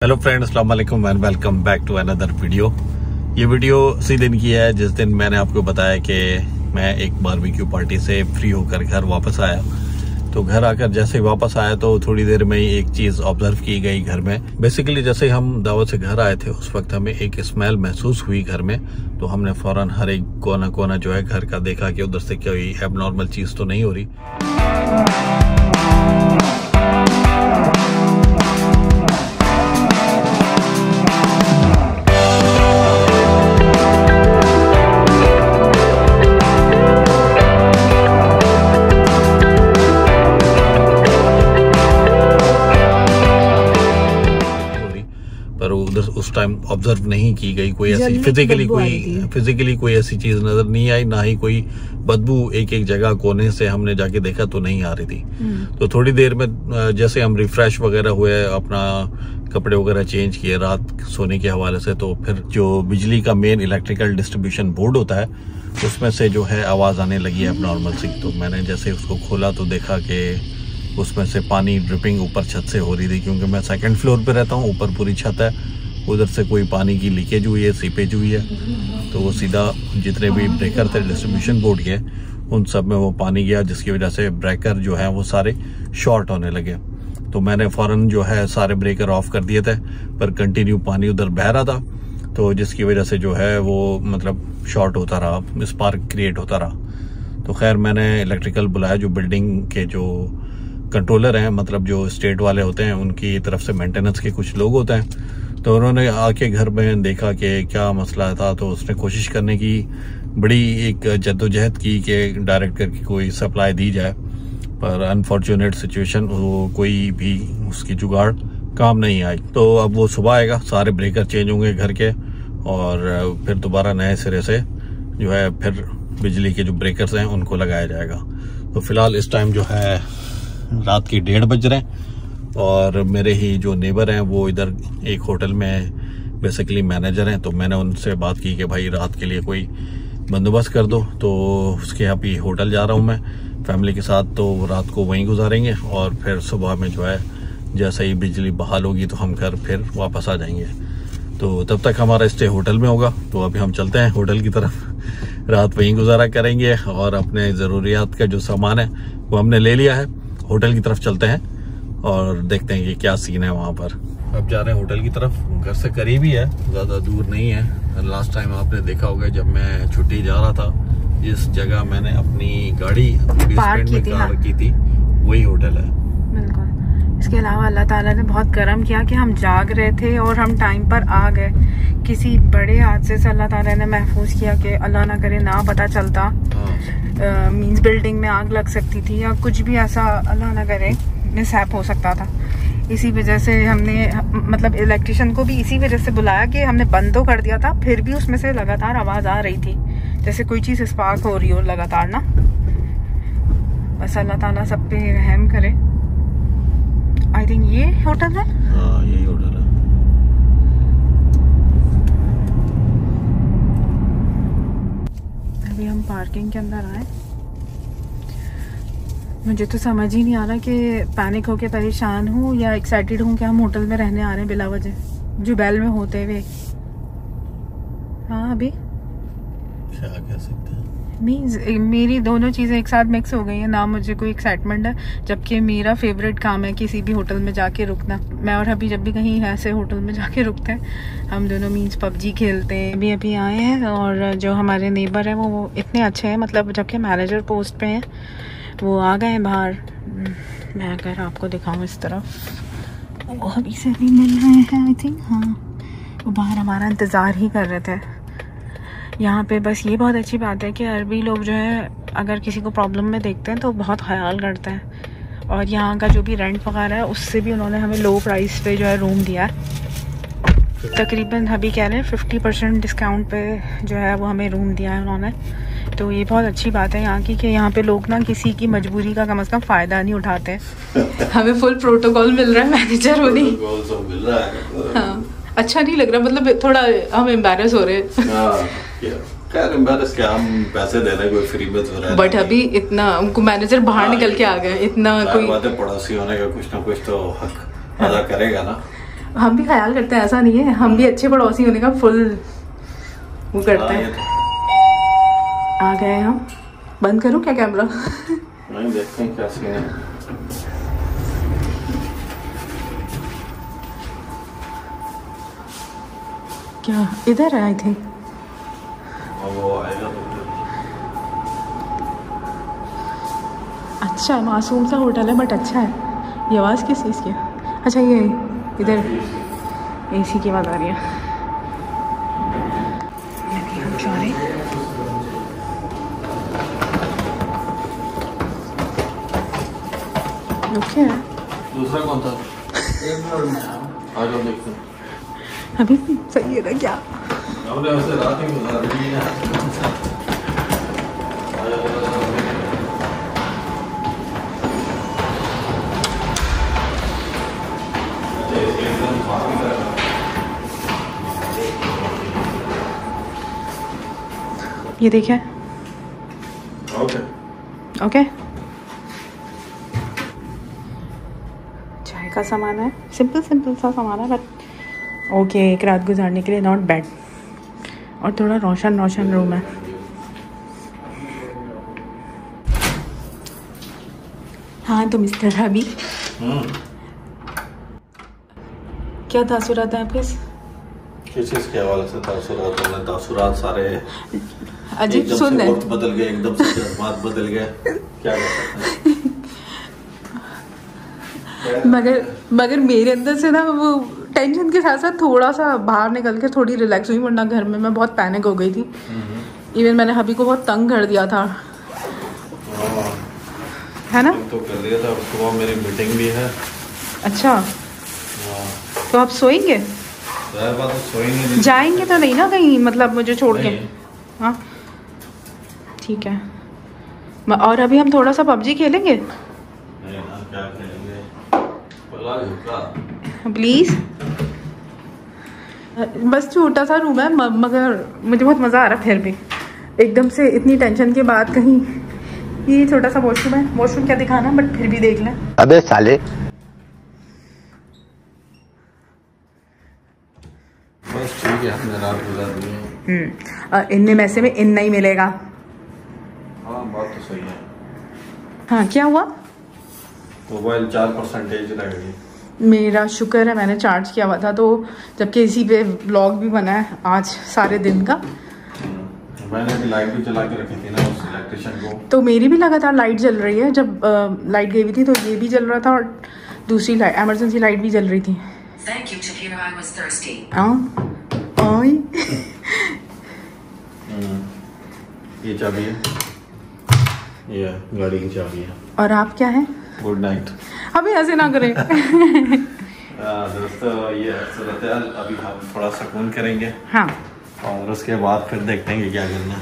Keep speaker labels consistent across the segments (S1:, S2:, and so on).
S1: Hello friends, अस्सलाम वालेकुम and welcome back to another video. ये वीडियो उसी दिन की है जिस दिन मैंने आपको बताया कि मैं एक बारबेक्यू पार्टी से फ्री होकर घर वापस आया। तो घर आकर जैसे ही वापस आया तो थोड़ी देर में ही एक चीज ऑब्जर्व की गई घर में। बेसिकली जैसे हम दावत से घर आए थे उस वक्त हमें एक स्मेल महसूस हुई घर में, तो हमने फौरन हर एक कोना कोना जो है घर का देखा कि उधर से कोई एबनॉर्मल चीज तो नहीं हो रही। पर उधर उस टाइम ऑब्जर्व नहीं की गई कोई ऐसी फिजिकली कोई ऐसी चीज नजर नहीं आई, ना ही कोई बदबू एक एक जगह कोने से हमने जाके देखा तो नहीं आ रही थी। तो थोड़ी देर में जैसे हम रिफ्रेश वगैरह हुए, अपना कपड़े वगैरह चेंज किए रात सोने के हवाले से, तो फिर जो बिजली का मेन इलेक्ट्रिकल डिस्ट्रीब्यूशन बोर्ड होता है उसमें से जो है आवाज आने लगी है एबनॉर्मल सी। तो मैंने जैसे उसको खोला तो देखा कि उसमें से पानी ड्रिपिंग ऊपर छत से हो रही थी, क्योंकि मैं सेकंड फ्लोर पे रहता हूँ, ऊपर पूरी छत है, उधर से कोई पानी की लीकेज हुई है, सीपेज हुई है। तो वो सीधा जितने भी ब्रेकर थे डिस्ट्रीब्यूशन बोर्ड के उन सब में वो पानी गया, जिसकी वजह से ब्रेकर जो है वो सारे शॉर्ट होने लगे। तो मैंने फौरन जो है सारे ब्रेकर ऑफ कर दिए थे, पर कंटिन्यू पानी उधर बह रहा था, तो जिसकी वजह से जो है वो मतलब शॉर्ट होता रहा, स्पार्क क्रिएट होता रहा। तो खैर मैंने इलेक्ट्रिकल बुलाया, जो बिल्डिंग के जो कंट्रोलर हैं, मतलब जो स्टेट वाले होते हैं, उनकी तरफ से मेंटेनेंस के कुछ लोग होते हैं। तो उन्होंने आके घर में देखा कि क्या मसला था, तो उसने कोशिश करने की बड़ी एक जद्दोजहद की कि डायरेक्ट करके कोई सप्लाई दी जाए, पर अनफॉर्चुनेट सिचुएशन वो कोई भी उसकी जुगाड़ काम नहीं आई। तो अब वो सुबह आएगा, सारे ब्रेकर चेंज होंगे घर के, और फिर दोबारा नए सिरे से जो है फिर बिजली के जो ब्रेकर्स हैं उनको लगाया जाएगा। तो फिलहाल इस टाइम जो है रात के 1:30 बज रहे हैं, और मेरे ही जो नेबर हैं वो इधर एक होटल में बेसिकली मैनेजर हैं। तो मैंने उनसे बात की कि भाई रात के लिए कोई बंदोबस्त कर दो। तो उसके यहाँ पे होटल जा रहा हूँ मैं फैमिली के साथ, तो रात को वहीं गुजारेंगे और फिर सुबह में जो है जैसे ही बिजली बहाल होगी तो हम घर फिर वापस आ जाएंगे। तो तब तक हमारा स्टे होटल में होगा। तो अभी हम चलते हैं होटल की तरफ, रात वहीं गुजारा करेंगे, और अपने ज़रूरियात का जो सामान है वो हमने ले लिया है। होटल की तरफ चलते हैं और देखते हैं कि क्या सीन है वहाँ पर। अब जा रहे हैं होटल की तरफ, घर से करीब ही है, ज़्यादा दूर नहीं है। लास्ट टाइम आपने देखा होगा जब मैं छुट्टी जा रहा था, जिस जगह मैंने अपनी गाड़ी पार्क की थी वही होटल है।
S2: बिल्कुल। इसके अलावा अल्लाह ताला ने बहुत करम किया कि हम जाग रहे थे और हम टाइम पर आ गए। किसी बड़े हादसे से अल्लाह ताला ने महफूज किया कि अल्लाह ना करे ना पता चलता, मींस बिल्डिंग में आग लग सकती थी या कुछ भी ऐसा अल्लाह ना करे मिसहैप हो सकता था। इसी वजह से हमने मतलब इलेक्ट्रिशियन को भी इसी वजह से बुलाया कि हमने बंद तो कर दिया था, फिर भी उसमें से लगातार आवाज़ आ रही थी जैसे कोई चीज़ स्पार्क हो रही हो लगातार ना। बस अल्लाह ताला सब पे रहम करे। आई थिंक ये होटल है,
S1: हाँ यही होटल है।
S2: अभी हम पार्किंग के अंदर आए। मुझे तो समझ ही नहीं आ रहा कि पैनिक होके परेशान हूँ या एक्साइटेड हूँ कि हम होटल में रहने आ रहे हैं बिला वजह, जो बैल में होते हुए। हाँ अभी
S1: क्या कह सकते हैं,
S2: मीन्स मेरी दोनों चीज़ें एक साथ मिक्स हो गई हैं। ना मुझे कोई एक्साइटमेंट है, जबकि मेरा फेवरेट काम है किसी भी होटल में जाके रुकना। मैं और अभी जब भी कहीं ऐसे होटल में जाके रुकते हैं हम दोनों मीन्स पबजी खेलते हैं। अभी आए हैं, और जो हमारे नेबर हैं वो इतने अच्छे हैं, मतलब जबकि मैनेजर पोस्ट पे हैं, वो आ गए बाहर। मैं अगर आपको दिखाऊँ इस तरफ, वो अभी से भी मिल रहे हैं आई थिंक। हाँ वो बाहर हमारा इंतज़ार ही कर रहे थे। यहाँ पे बस ये बहुत अच्छी बात है कि अरबी लोग जो है अगर किसी को प्रॉब्लम में देखते हैं तो बहुत ख्याल करते हैं, और यहाँ का जो भी रेंट वगैरह है उससे भी उन्होंने हमें लो प्राइस पे जो है रूम दिया है। तकरीबन अभी कह रहे हैं 50% डिस्काउंट पे जो है वो हमें रूम दिया है उन्होंने। तो ये बहुत अच्छी बात है यहाँ की कि यहाँ पे लोग ना किसी की मजबूरी का कम से कम फ़ायदा नहीं उठाते। हमें फुल प्रोटोकॉल मिल रहा है मैनेजर होने। हाँ अच्छा नहीं लग रहा, मतलब थोड़ा हम एम्बैरेस हो रहे हैं।
S1: हम पैसे दे रहे कोई फ्री में हो रहा है,
S2: बट अभी इतना उनको मैनेजर बाहर निकल के आ गए, इतना कोई
S1: पड़ोसी होने का कुछ ना कुछ तो हक अदा करेगा ना।
S2: हम भी ख्याल करते हैं, ऐसा नहीं है, हम भी अच्छे पड़ोसी होने का फुल वो करते हैं। आ गए हम। बंद करूं क्या कैमरा?
S1: नहीं, देखते हैं क्या सीन है।
S2: क्या इधर है? आई थिंक
S1: वो आएगा तो।
S2: अच्छा मासूम सा होटल है बट अच्छा है। ये आवाज़ किस चीज़ की है? अच्छा ये इधर एसी की आवाज़ आ रही है। ओके
S1: दूसरा कौन था? आ जाओ देखते हैं।
S2: अभी सही है ना क्या?
S1: हमने वैसे रात ही गुजार दी है।
S2: ये देखिए।
S1: ओके
S2: ओके चाय का सामान है, सिंपल सिंपल सा सामान है बट ओके, एक रात गुजारने के लिए नॉट बैड। और थोड़ा रोशन रोशन रूम है। हाँ तो मिस्टर हबी, क्या तासुरात है आपके?
S1: किस चीज़ के हवाले से तासुरात? तासुरात सारे
S2: अजीब सुन है,
S1: वक्त बदल गए, एकदम से जज्बात बदल गए, क्या कर सकते हैं।
S2: मगर मेरे अंदर से ना वो टेंशन के साथ साथ थोड़ा सा बाहर निकल के थोड़ी रिलैक्स हुई, वरना घर में मैं बहुत पैनिक हो गई थी। इवन मैंने हबी को बहुत तंग कर दिया था, है ना?
S1: तो कर दिया था। सुबह मेरी मीटिंग भी है।
S2: अच्छा तो आप सोएंगे?
S1: बात तो सोएंगे,
S2: जाएंगे तो नहीं ना कहीं, मतलब मुझे छोड़ के? हाँ ठीक है। और अभी हम थोड़ा सा पबजी खेलेंगे
S1: क्या खेलेंगे?
S2: प्लीज। बस छोटा सा रूम है मगर मुझे बहुत मज़ा आ रहा है। फिर भी एकदम से इतनी टेंशन के बाद कहीं, ये छोटा सा वॉशरूम है। वॉशरूम क्या दिखाना, बट फिर भी देख लें।
S3: अबे साले,
S1: बस ठीक है, हमने रात गुजार दी है।
S2: इनमें में से में इतना ही मिलेगा।
S1: हाँ बात तो सही है।
S2: हाँ क्या हुआ?
S1: मोबाइल 4% रह गई।
S2: मेरा शुक्र है मैंने चार्ज किया हुआ था, तो जबकि इसी पे व्लॉग भी बना है आज सारे दिन का।
S1: मैंने भी लाइट भी जला के रखी थी ना उस इलेक्ट्रिशियन को।
S2: तो मेरी भी लगातार लाइट जल रही है। जब लाइट गई हुई थी तो ये भी जल रहा था और दूसरी लाइट, इमरजेंसी लाइट भी जल रही थी।
S1: ये चाबी है, ये गाड़ी की चाबी है।
S2: और आप क्या है?
S1: Good night.
S2: अभी ऐसे ना करें।
S1: दोस्तों ये सूरत हाल, अभी हम थोड़ा सुकून करेंगे।
S2: हाँ
S1: और उसके बाद फिर देखते हैं कि क्या करना है।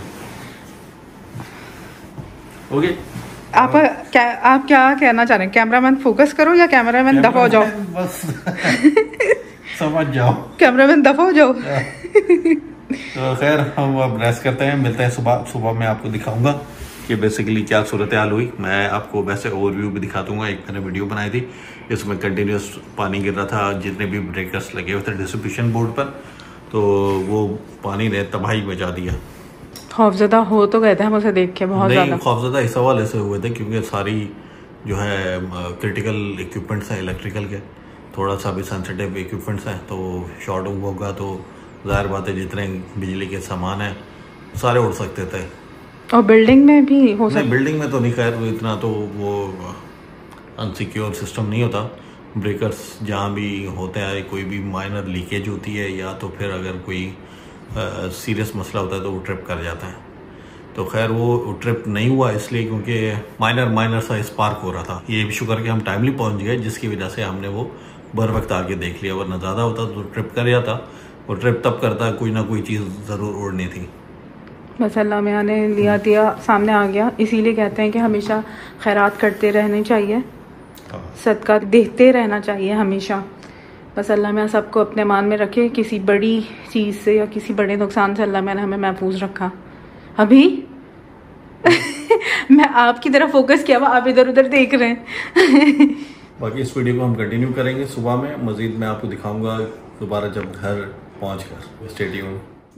S1: ओके
S2: आप क्या कहना चाह रहे हैं? कैमरामैन फोकस करो या कैमरामैन दफा हो जाओ?
S1: बस समझ जाओ,
S2: कैमरामैन दफा हो जाओ।
S1: तो खैर हम अब रेस्ट करते हैं, मिलते हैं सुबह मैं आपको दिखाऊंगा कि बेसिकली क्या सूरत हाल हुई। मैं आपको वैसे ओवरव्यू भी दिखा दूंगा। एक मैंने वीडियो बनाई थी, इसमें कंटिन्यूस पानी गिर रहा था, जितने भी ब्रेकर्स लगे हुए थे डिस्ट्रीब्यूशन बोर्ड पर, तो वो पानी ने तबाही मचा दिया।
S2: खौफजदा हो तो गए थे हम उसे देख के बहुत ज़्यादा।
S1: खौफजदा इस हवाले से हुए थे क्योंकि सारी जो है क्रिटिकल इक्विपमेंट्स हैं इलेक्ट्रिकल के, थोड़ा सा भी सेंसिटिव इक्विपमेंट्स हैं, तो शॉर्ट होगा तो ज़ाहिर बात है जितने बिजली के सामान हैं सारे उड़ सकते थे।
S2: और बिल्डिंग में भी हो सकता?
S1: बिल्डिंग में तो नहीं, खैर इतना तो वो अनसिक्योर सिस्टम नहीं होता। ब्रेकर्स जहाँ भी होते हैं, कोई भी माइनर लीकेज होती है या तो फिर अगर कोई सीरियस मसला होता है तो वो ट्रिप कर जाता है। तो खैर वो ट्रिप नहीं हुआ इसलिए क्योंकि माइनर सा स्पार्क हो रहा था। ये भी शुक्र कि हम टाइमली पहुंच गए, जिसकी वजह से हमने वो बर वक्त आके देख लिया, वरना ज़्यादा होता तो ट्रिप कर जाता। वो ट्रिप तब करता कोई ना कोई चीज़ ज़रूर उड़नी थी।
S2: बस अल्लाह मियाँ ने लिया दिया, सामने आ गया। इसीलिए कहते हैं कि हमेशा खैरात करते रहने चाहिए, सदका देते रहना चाहिए हमेशा। बस अल्लाह मियाँ सबको अपने मान में रखे, किसी बड़ी चीज़ से या किसी बड़े नुकसान से अल्लाह मियाँ ने हमें महफूज रखा। अभी मैं आपकी तरफ फोकस किया हुआ, आप इधर उधर देख रहे हैं।
S1: बाकी इस वीडियो को हम कंटिन्यू करेंगे सुबह में, मजीद मैं आपको दिखाऊंगा दोबारा जब घर पहुँच कर। Stay tuned.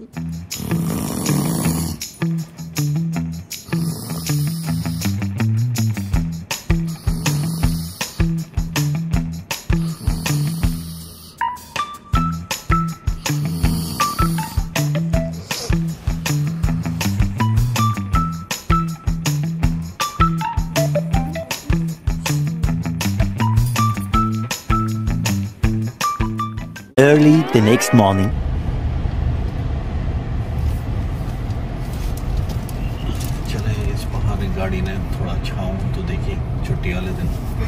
S3: Early the next morning.
S1: चले इस बहाने गाड़ी ने थोड़ा छाऊं तो देखिए छुट्टी वाले दिन।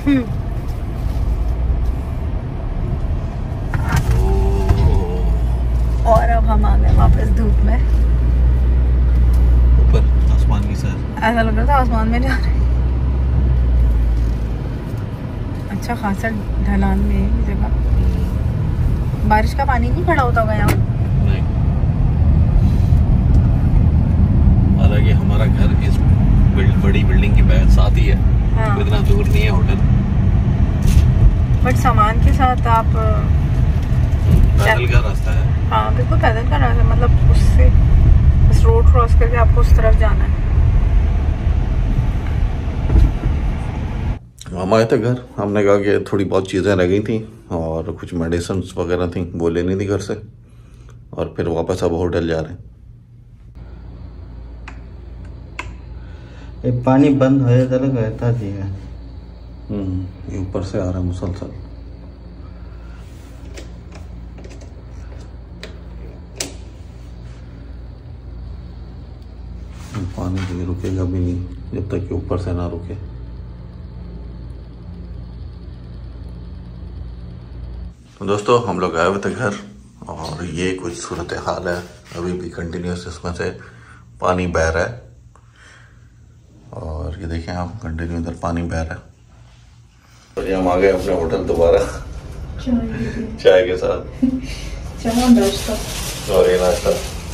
S2: और अब हम आ गए वापस धूप में,
S1: ऊपर आसमान की सैर।
S2: ऐसा लग रहा था आसमान में जा रहे हैं। अच्छा खासा ढलान में है ये जगह। बारिश का पानी नहीं खड़ा होता होगा यहाँ?
S1: नहीं, हालांकि हमारा घर इस बड़ी बिल्डिंग के साथ ही है। हाँ। इतना दूर नहीं है होटल,
S2: बट सामान के साथ आप
S1: पैदल का रास्ता है।
S2: हाँ बिल्कुल पैदल का रास्ता, मतलब उससे उस रोड क्रॉस करके आपको उस तरफ जाना है।
S1: हम आए थे घर, हमने कहा कि थोड़ी बहुत चीज़ें रह गई थी और कुछ मेडिसिन वगैरह थी वो लेनी थी घर से, और फिर वापस अब होटल जा रहे हैं।
S3: पानी बंद हो जाता रहता जी है।
S1: ये ऊपर से आ रहा है मुसलसल। पानी भी रुकेगा भी नहीं जब तक कि ऊपर से ना रुके। तो दोस्तों हम लोग आए हुए थे घर और ये कुछ सूरत हाल है, अभी भी कंटिन्यूस इसमें से पानी बह रहा है। और ये देखें आप, कंटिन्यू इधर पानी बह रहा है। तो ये हम आ गए अपने होटल दोबारा चाय के साथ और ये नाश्ता।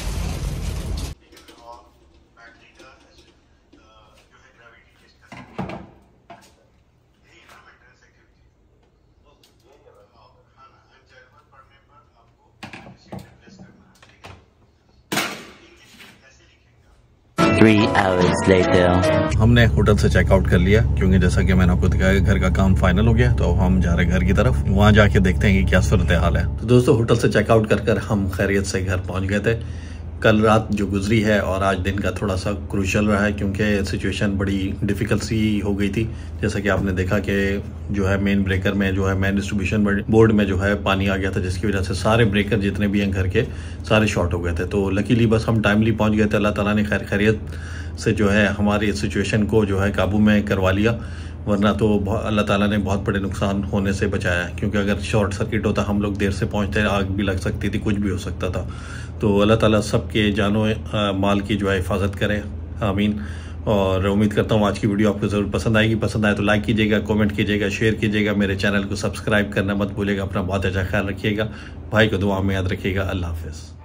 S3: Three hours later.
S1: हमने होटल से चेकआउट कर लिया क्योंकि जैसा कि मैंने आपको दिखाया घर का काम फाइनल हो गया, तो हम जा रहे हैं घर की तरफ। वहां जाके देखते हैं कि क्या सूरत हाल है। तो दोस्तों होटल से चेकआउट कर हम खैरियत से घर पहुंच गए थे। कल रात जो गुजरी है और आज दिन का थोड़ा सा क्रूशल रहा है क्योंकि सिचुएशन बड़ी डिफिकल्ट सी हो गई थी। जैसा कि आपने देखा कि जो है मेन ब्रेकर में जो है मेन डिस्ट्रीब्यूशन बोर्ड में जो है पानी आ गया था, जिसकी वजह से सारे ब्रेकर जितने भी हैं घर के सारे शॉर्ट हो गए थे। तो लकीली बस हम टाइमली पहुंच गए थे। अल्लाह ताला ने खैरियत से जो है हमारी सिचुएशन को जो है काबू में करवा लिया, वरना तो अल्लाह ताला ने बहुत बड़े नुकसान होने से बचाया है। क्योंकि अगर शॉर्ट सर्किट होता, हम लोग देर से पहुंचते, आग भी लग सकती थी, कुछ भी हो सकता था। तो अल्लाह ताला सबके जानो माल की जो है हिफाजत करें, आमीन। और उम्मीद करता हूँ आज की वीडियो आपको ज़रूर पसंद आएगी। पसंद आए तो लाइक कीजिएगा, कमेंट कीजिएगा, शेयर कीजिएगा। मेरे चैनल को सब्सक्राइब करना मत भूलिएगा। अपना बहुत अच्छा ख्याल रखिएगा। भाई को दुआ में याद रखिएगा। अल्लाह हाफिज़।